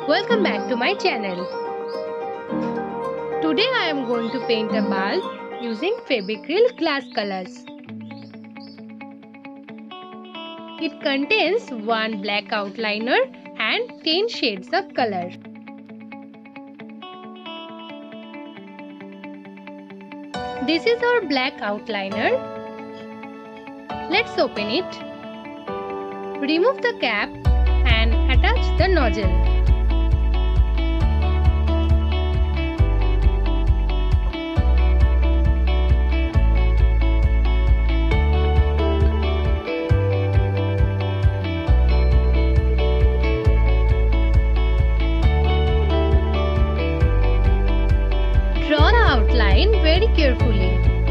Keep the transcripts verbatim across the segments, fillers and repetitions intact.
Welcome back to my channel. Today I am going to paint a bulb using Febricryl glass colors. It contains one black outliner and ten shades of color. This is our black outliner. Let's open it. Remove the cap and attach the nozzle. Draw the outline very carefully.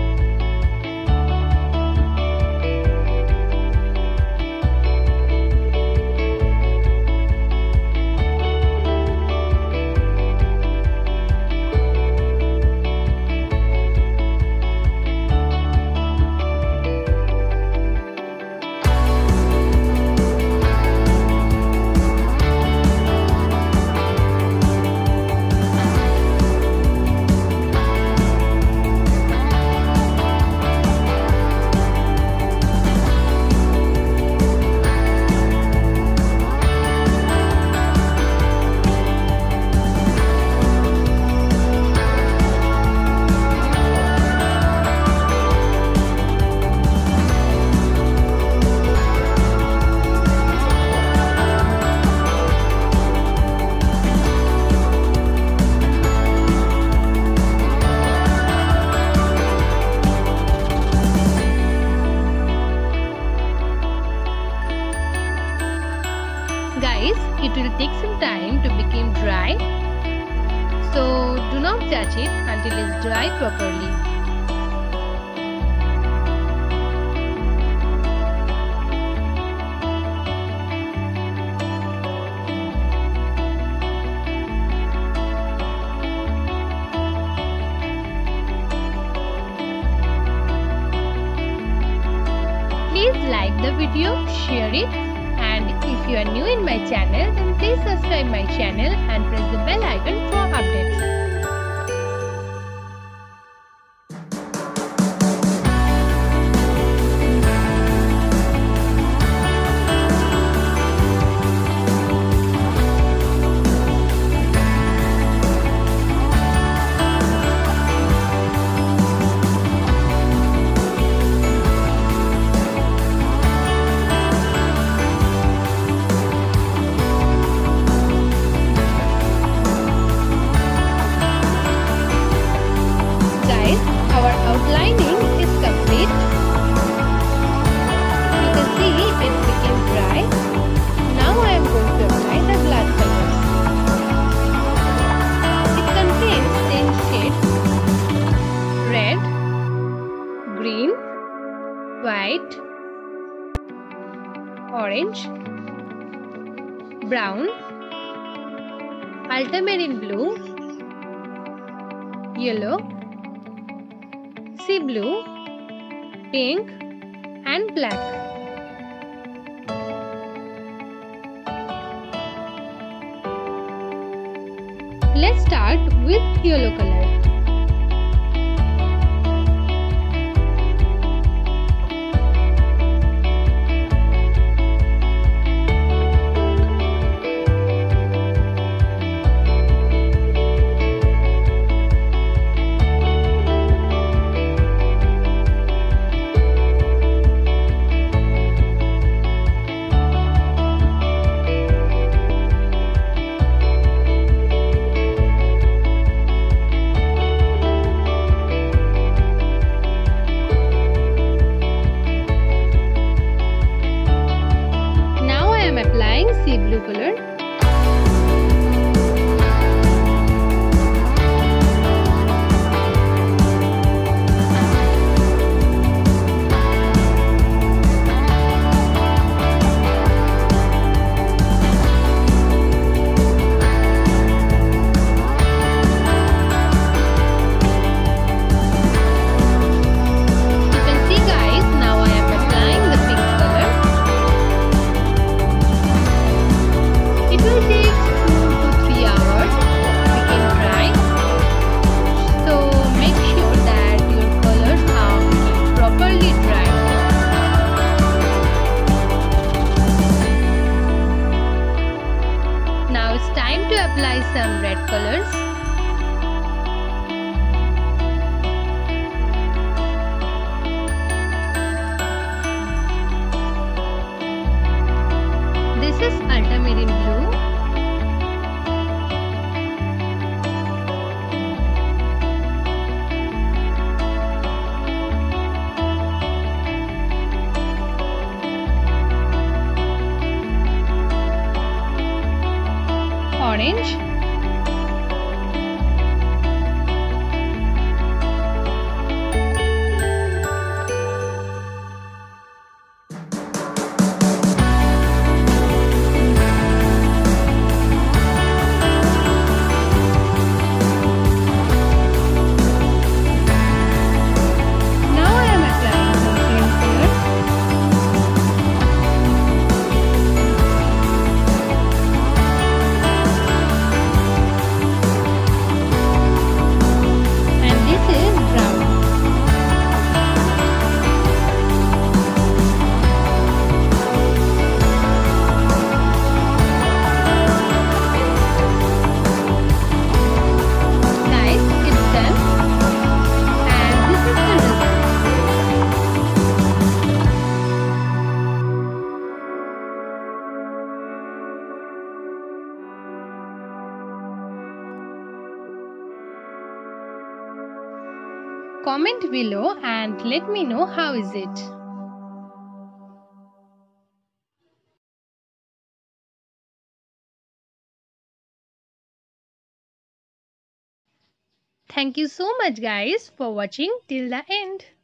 Guys, it will take some time to become dry, so do not touch it until it is dry properly. Please like the video, share it, and if you are new in my channel, then please subscribe my channel and press the bell icon for updates. Outlining is complete. You can see it became dry. Now I am going to apply the glass colors. It contains ten shades: red, green, white, orange, brown, ultramarine blue, yellow, sea blue, pink and black. Let's start with yellow color. Sea blue color. You can see guys, now I am applying the pink color. It apply some red colors. This is ultramarine blue. Orange. Now I am applying some green color. And this is brown. Guys, it's done. And this is the result. Comment below and let me know how is it. Thank you so much guys for watching till the end.